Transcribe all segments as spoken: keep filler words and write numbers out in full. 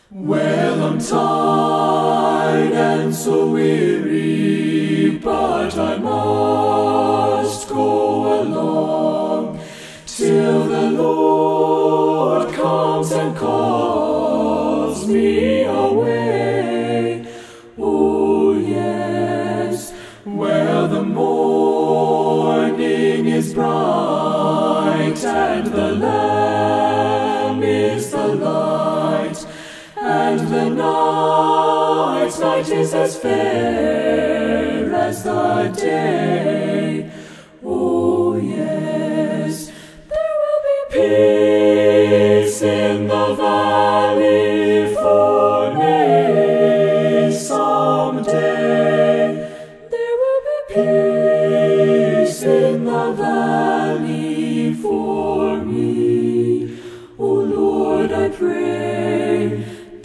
Well, I'm tired and so weary, but I must go along till the Lord comes and calls me away. Oh yes, well, the morning is bright and the Lamb is the light, and the night, night is as fair as the day. Oh yes, there will be peace in the valley for me someday. There will be peace in the valley for me. Oh Lord, I pray,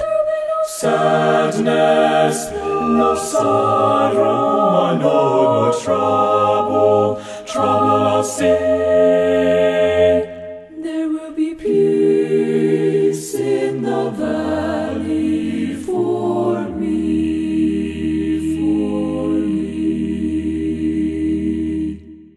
sadness, no sorrow, no, no trouble, trouble I'll see. There will be peace in the valley for me, for me.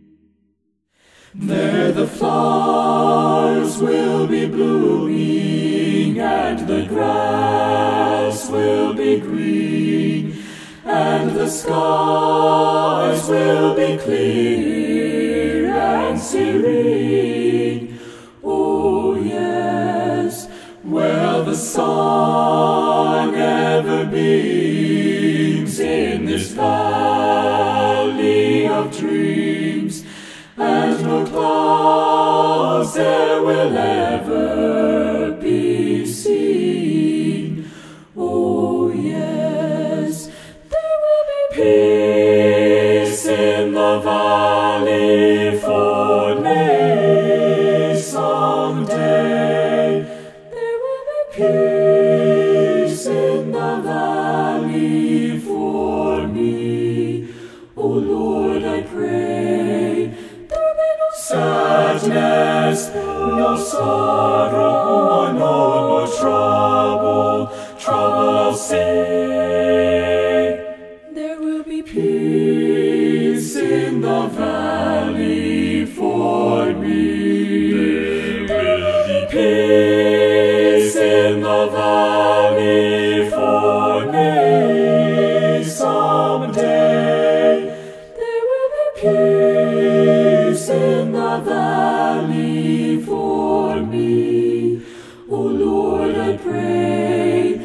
There the flowers will be blooming and the grass will be green, and the skies will be clear and serene. Oh yes, well, the sun ever beams in this valley of dreams, and no clouds there will ever be seen. Oh yes, there will be peace in the valley for me someday. There will be peace in the valley for me. Oh Lord, I pray, there will be no sadness, no sorrow, no, no trouble, trouble I'll see. There will be peace in the valley for me. There will be peace in the valley for me someday. There will be peace in the valley for me. Oh Lord, I pray,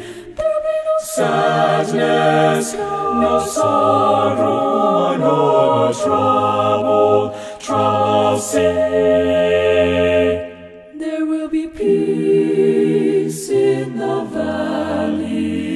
sadness, no sorrow, no trouble, trouble I'll see. There will be peace in the valley